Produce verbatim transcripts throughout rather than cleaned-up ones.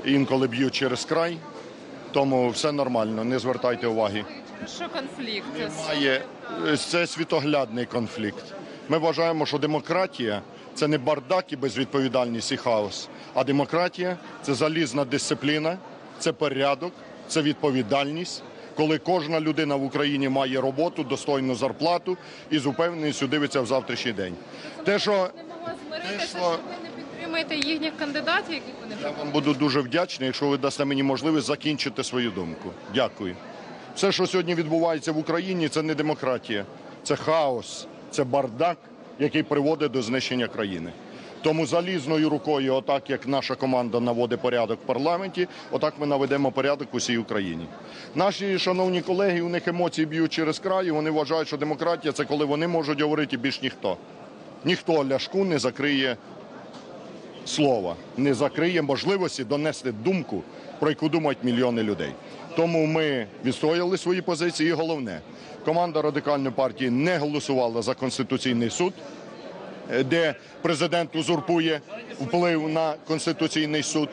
інколи б'ють через край, тому все нормально, не звертайте уваги. Що конфлікт? Немає. Це світоглядний конфлікт. Ми вважаємо, що демократія – це не бардак і безвідповідальність і хаос, а демократія – це залізна дисципліна, це порядок, це відповідальність, коли кожна людина в Україні має роботу, достойну зарплату і з упевненістю дивиться в завтрашній день. Те, що... Не могла змиритися, що ви не підтримуєте їхніх кандидатів, яких вони Я вам буду дуже вдячний, якщо ви дасте мені можливість закінчити свою думку. Дякую. Все, що сьогодні відбувається в Україні, це не демократія, це хаос, це бардак, який приводить до знищення країни. Тому залізною рукою, отак як наша команда наводить порядок в парламенті, отак ми наведемо порядок у всій Україні. Наші шановні колеги, у них емоції б'ють через край, і вони вважають, що демократія – це коли вони можуть говорити більш ніхто. Ніхто Ляшку не закриє слова, не закриє можливості донести думку, про яку думають мільйони людей. Тому ми відстояли свої позиції і головне, команда Радикальної партії не голосувала за Конституційний суд, де президент узурпує вплив на Конституційний суд.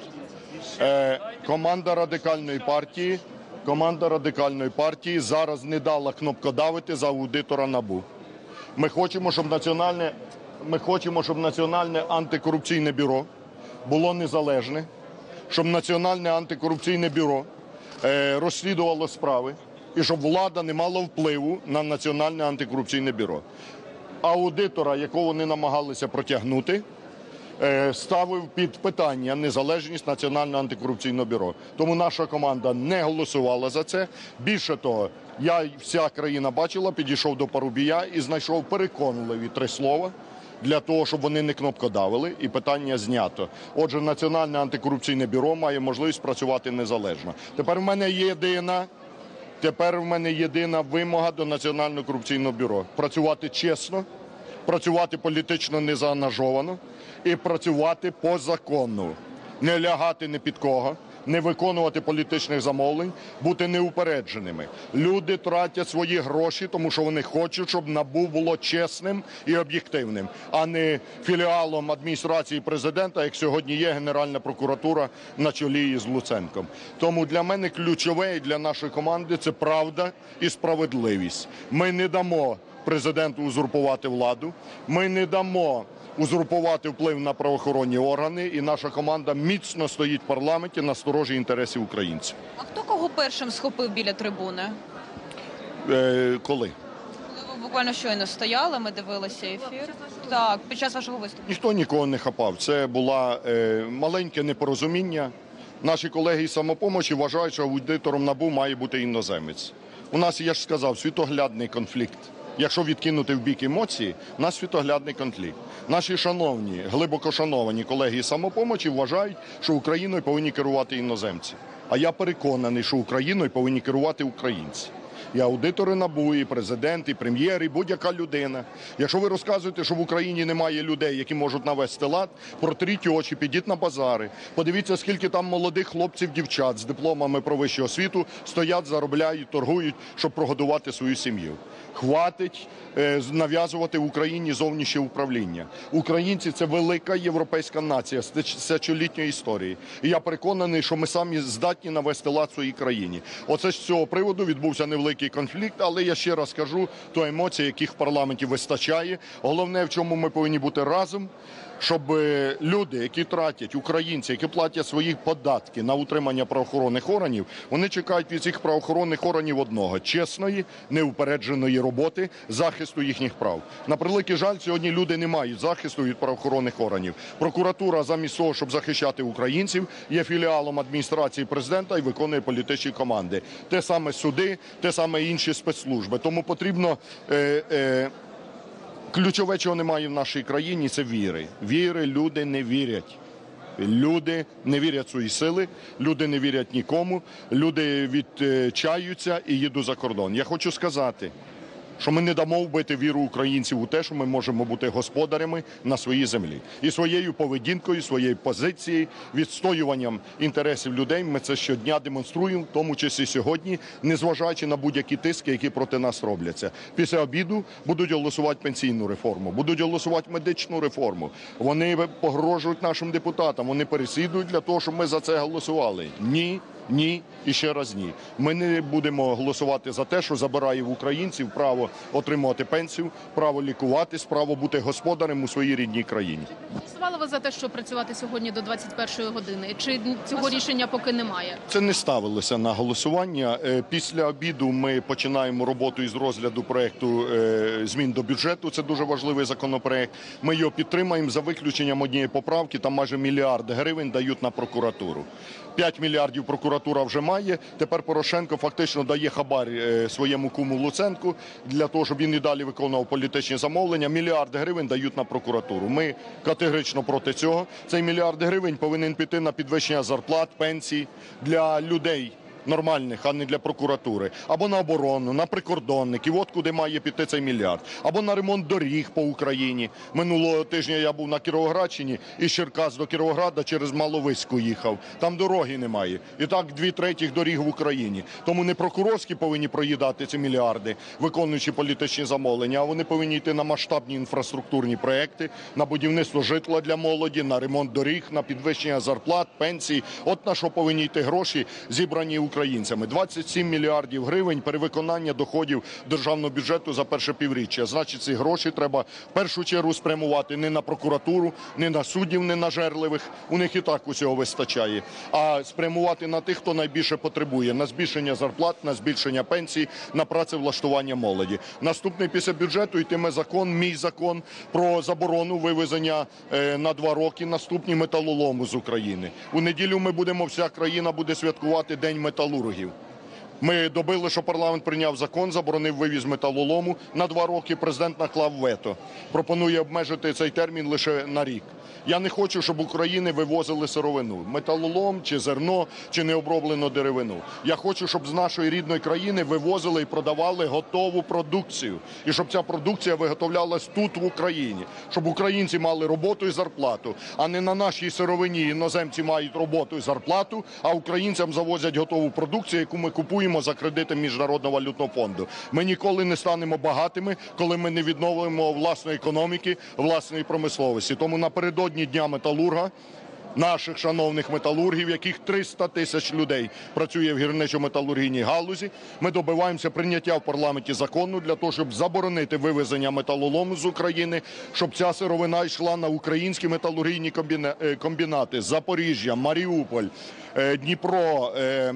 Команда Радикальної партії, команда Радикальної партії зараз не дала кнопкодавити за аудитора НАБУ. Ми хочемо, щоб національне, ми хочемо, щоб Національне антикорупційне бюро було незалежне, щоб Національне антикорупційне бюро е, розслідувало справи і щоб влада не мала впливу на Національне антикорупційне бюро. Аудитора, якого вони намагалися протягнути, е, ставив під питання незалежність Національного антикорупційного бюро. Тому наша команда не голосувала за це. Більше того, я, вся країна бачила, підійшов до Парубія і знайшов переконливі три слова для того, щоб вони не кнопкодавили, і питання знято. Отже, Національне антикорупційне бюро має можливість працювати незалежно. Тепер в мене є єдина, тепер в мене єдина вимога до Національного корупційного бюро – працювати чесно, працювати політично незаангажовано і працювати по закону. Не лягати ні під кого, не виконувати політичних замовлень, бути неупередженими. Люди тратять свої гроші, тому що вони хочуть, щоб НАБУ було чесним і об'єктивним, а не філіалом адміністрації президента, як сьогодні є Генеральна прокуратура на чолі із Луценком. Тому для мене ключове і для нашої команди – це правда і справедливість. Ми не дамо президенту узурпувати владу, ми не дамо узурпувати вплив на правоохоронні органи, і наша команда міцно стоїть в парламенті на сторожі інтересів українців. А хто кого першим схопив біля трибуни? Е, коли? Коли ви буквально щойно стояли, ми дивилися ефір. Так, під час вашого виступу. Ніхто нікого не хапав. Це було е, маленьке непорозуміння. Наші колеги із «Самопомочі» вважають, що аудитором НАБУ має бути іноземець. У нас, я ж сказав, світоглядний конфлікт. Якщо відкинути в бік емоції, у нас світоглядний конфлікт. Наші шановні, глибоко шановані колеги із «Самопомочі» вважають, що Україною повинні керувати іноземці. А я переконаний, що Україною повинні керувати українці. І аудитори НАБУ, і президент, і прем'єр, і будь-яка людина. Якщо ви розказуєте, що в Україні немає людей, які можуть навести лад, протріть очі, підіть на базари, подивіться, скільки там молодих хлопців, дівчат з дипломами про вищу освіту стоять, заробляють, торгують, щоб прогодувати свою сім'ю. Хватить е, нав'язувати в Україні зовнішнє управління. Українці – це велика європейська нація з тисячолітньої історії. І я переконаний, що ми самі здатні навести лад в своїй країні. Оце з цього приводу відбувся невеликий конфлікт, але я ще раз кажу, то емоції, яких в парламенті вистачає. Головне, в чому ми повинні бути разом, щоб люди, які тратять, українці, які платять свої податки на утримання правоохоронних органів, вони чекають від цих правоохоронних органів одного – чесної, неупередженої роботи, захисту їхніх прав. На превеликий жаль, сьогодні люди не мають захисту від правоохоронних органів. Прокуратура замість того, щоб захищати українців, є філіалом адміністрації президента і виконує політичні команди. Те саме суди, те саме інші спецслужби. Тому потрібно... Е, е, Ключове, чого немає в нашій країні, це віри. Віри люди не вірять. Люди не вірять в свої сили, люди не вірять нікому, люди відчаються і їдуть за кордон. Я хочу сказати, що ми не дамо вбити віру українців у те, що ми можемо бути господарями на своїй землі. І своєю поведінкою, своєю позицією, відстоюванням інтересів людей ми це щодня демонструємо, в тому числі сьогодні, незважаючи на будь-які тиски, які проти нас робляться. Після обіду будуть голосувати пенсійну реформу, будуть голосувати медичну реформу. Вони погрожують нашим депутатам, вони переслідують для того, щоб ми за це голосували. Ні. Ні і ще раз ні. Ми не будемо голосувати за те, що забирає в українців право отримувати пенсію, право лікуватись, право бути господарем у своїй рідній країні. Голосували ви за те, що працювати сьогодні до двадцять першої години? Чи цього рішення поки немає? Це не ставилося на голосування. Е, Після обіду ми починаємо роботу із розгляду проекту е, змін до бюджету. Це дуже важливий законопроект. Ми його підтримаємо за виключенням однієї поправки. Там майже мільярд гривень дають на прокуратуру. п'ять мільярдів прокуратура вже має. Тепер Порошенко фактично дає хабар е, своєму куму Луценку для того, щоб він і далі виконував політичні замовлення. Мільярд гривень дають на прокуратуру. Ми категорично проти цього. Цей мільярд гривень повинен піти на підвищення зарплат, пенсій для людей нормальних, а не для прокуратури. Або на оборону, на прикордонників. От куди має піти цей мільярд. Або на ремонт доріг по Україні. Минулого тижня я був на Кіровоградщині, із Черкас до Кіровограда через Маловиську їхав. Там дороги немає. І так дві третіх доріг в Україні. Тому не прокурорські повинні проїдати ці мільярди, виконуючи політичні замовлення, а вони повинні йти на масштабні інфраструктурні проекти, на будівництво житла для молоді, на ремонт доріг, на підвищення зарплат, пенсій. От на що повинні йти гроші, зібрані українцями. двадцять сім мільярдів гривень перевиконання доходів державного бюджету за перше півріччя. Значить, ці гроші треба в першу чергу спрямувати не на прокуратуру, не на суддів ненажерливих, у них і так усього вистачає, а спрямувати на тих, хто найбільше потребує, на збільшення зарплат, на збільшення пенсій, на працевлаштування молоді. Наступний після бюджету йтиме закон, мій закон, про заборону вивезення е, на два роки наступні металолому з України. У неділю ми будемо, вся країна буде святкувати День металолому. Металургів. Ми добили, що парламент прийняв закон, заборонив вивіз металолому на два роки, президент наклав вето. Пропонує обмежити цей термін лише на рік. Я не хочу, щоб України вивозили сировину, металолом чи зерно, чи необроблену деревину. Я хочу, щоб з нашої рідної країни вивозили і продавали готову продукцію. І щоб ця продукція виготовлялась тут, в Україні. Щоб українці мали роботу і зарплату, а не на нашій сировині іноземці мають роботу і зарплату, а українцям завозять готову продукцію, яку ми купуємо за кредити Міжнародного валютного фонду. Ми ніколи не станемо багатими, коли ми не відновимо власної економіки, власної промисловості. Тому напередодні Дня металурга, наших шановних металургів, яких триста тисяч людей працює в гірничо-металургійній галузі, ми добиваємося прийняття в парламенті закону для того, щоб заборонити вивезення металолому з України, щоб ця сировина йшла на українські металургійні комбінати: Запоріжжя, Маріуполь, Дніпро,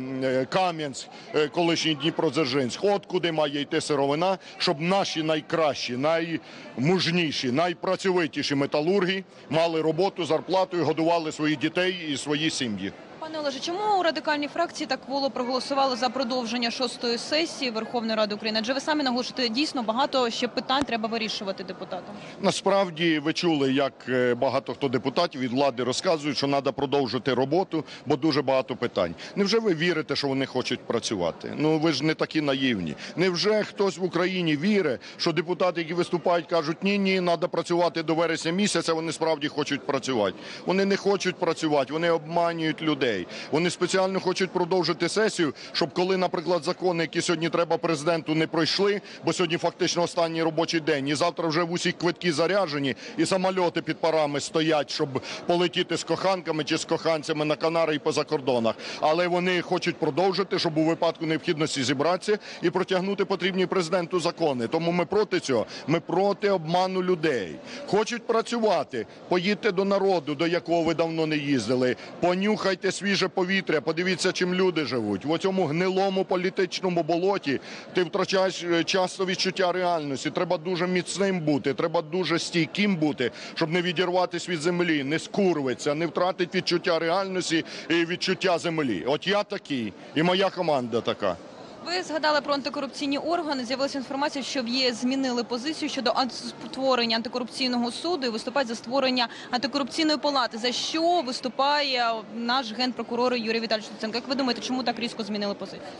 Кам'янськ, колишній Дніпродзержинськ. От куди має йти сировина, щоб наші найкращі, наймужніші, найпрацьовитіші металурги мали роботу, зарплату і годували своїх дітей і свої сім'ї. Пане Олеже, чому у радикальній фракції так воло проголосували за продовження шостої сесії Верховної Ради України? Адже ви самі наголошуєте, дійсно багато ще питань треба вирішувати депутатам. Насправді, ви чули, як багато хто депутатів від влади розказують, що треба продовжити роботу, бо дуже багато питань. Невже ви вірите, що вони хочуть працювати? Ну, ви ж не такі наївні. Невже хтось в Україні вірить, що депутати, які виступають, кажуть, ні-ні, треба працювати до вересня місяця, вони справді хочуть працювати? Вони не хочуть працювати, вони обманюють людей. Вони спеціально хочуть продовжити сесію, щоб коли, наприклад, закони, які сьогодні треба президенту, не пройшли, бо сьогодні фактично останній робочий день, і завтра вже в усіх квитки заряджені, і самольоти під парами стоять, щоб полетіти з коханками чи з коханцями на Канари і по закордонах. Але вони хочуть продовжити, щоб у випадку необхідності зібратися і протягнути потрібні президенту закони. Тому ми проти цього. Ми проти обману людей. Хочуть працювати. Поїдьте до народу, до якого ви давно не їздили. Понюхайте свіже повітря, подивіться, чим люди живуть. В цьому гнилому політичному болоті ти втрачаєш часто відчуття реальності. Треба дуже міцним бути, треба дуже стійким бути, щоб не відірватися від землі, не скурвитися, не втратити відчуття реальності і відчуття землі. От я такий, і моя команда така. Ви згадали про антикорупційні органи. З'явилася інформація, що в ЄС змінили позицію щодо створення антикорупційного суду і виступають за створення антикорупційної палати. За що виступає наш генпрокурор Юрій Віталійович Луценко? Як ви думаєте, чому так різко змінили позицію?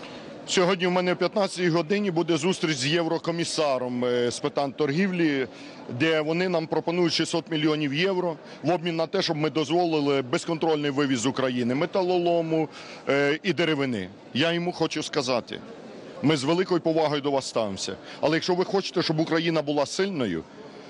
Сьогодні в мене о п'ятнадцятій годині буде зустріч з єврокомісаром е, з питань торгівлі, де вони нам пропонують шістсот мільйонів євро в обмін на те, щоб ми дозволили безконтрольний вивіз з України металолому е, і деревини. Я йому хочу сказати, ми з великою повагою до вас ставимося, але якщо ви хочете, щоб Україна була сильною,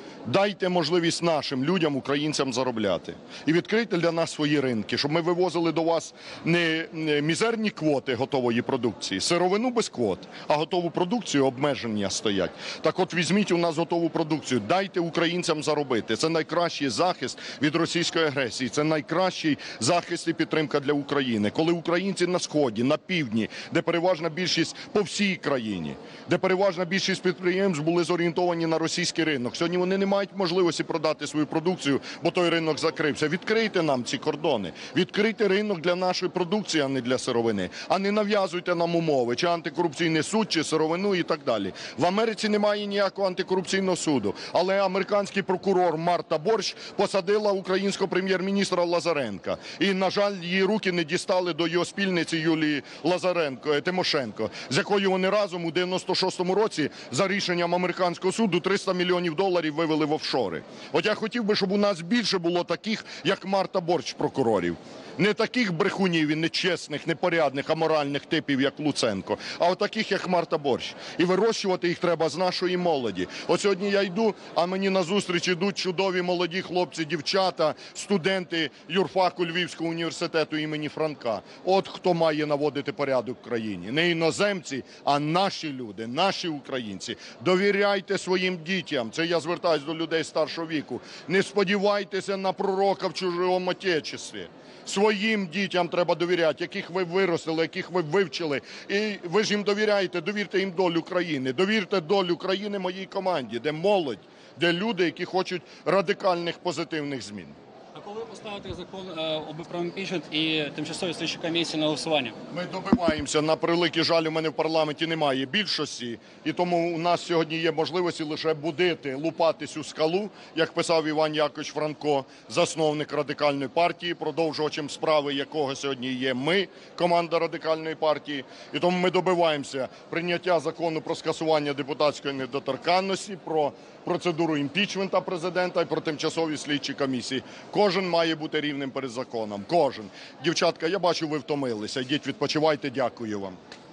дайте можливість нашим людям, українцям, заробляти. І відкрийте для нас свої ринки, щоб ми вивозили до вас не мізерні квоти готової продукції, сировину без квот, а готову продукцію, обмеження стоять. Так от візьміть у нас готову продукцію, дайте українцям заробити. Це найкращий захист від російської агресії, це найкращий захист і підтримка для України. Коли українці на Сході, на Півдні, де переважна більшість по всій країні, де переважна більшість підприємств були зорієнтовані на російський ринок, сьогодні вони не мають можливості продати свою продукцію, бо той ринок закрився. Відкрийте нам ці кордони, відкрийте ринок для нашої продукції, а не для сировини. А не нав'язуйте нам умови, чи антикорупційний суд, чи сировину і так далі. В Америці немає ніякого антикорупційного суду, але американський прокурор Марта Борщ посадила українського прем'єр-міністра Лазаренка. І, на жаль, її руки не дістали до його спільниці Юлії Лазаренко, Тимошенко, з якою вони разом у дев'яносто шостому році за рішенням американського суду триста мільйонів доларів вивели в офшори. От я хотів би, щоб у нас більше було таких, як Марта Борщ, прокурорів. Не таких брехунів і нечесних, непорядних, аморальних типів, як Луценко, а от таких, як Марта Борщ. І вирощувати їх треба з нашої молоді. От сьогодні я йду, а мені назустріч ідуть чудові молоді хлопці, дівчата, студенти юрфаку Львівського університету імені Франка. От хто має наводити порядок в країні. Не іноземці, а наші люди, наші українці. Довіряйте своїм дітям. Це я звертаюсь до людей старшого віку. Не сподівайтеся на пророка в чужому отечестві. Своїм дітям треба довіряти, яких ви виростили, яких ви вивчили. І ви ж їм довіряєте, довірте їм долю країни. Довірте долю країни моїй команді, де молодь, де люди, які хочуть радикальних позитивних змін. А коли поставити закон е, про імпічмент і тимчасові слідчі комісії на голосування? Ми добиваємося. На превеликий жаль, у мене в парламенті немає більшості, і тому у нас сьогодні є можливості лише будити, лупатись у скалу, як писав Іван Якович Франко, засновник Радикальної партії, продовжувачем справи якого сьогодні є ми, команда Радикальної партії. І тому ми добиваємося прийняття закону про скасування депутатської недоторканності, про процедуру імпічмента президента і про тимчасові слідчі комісії. Кожен має бути рівним перед законом. Кожен. Дівчатка, я бачу, ви втомилися. Йдіть відпочивайте. Дякую вам.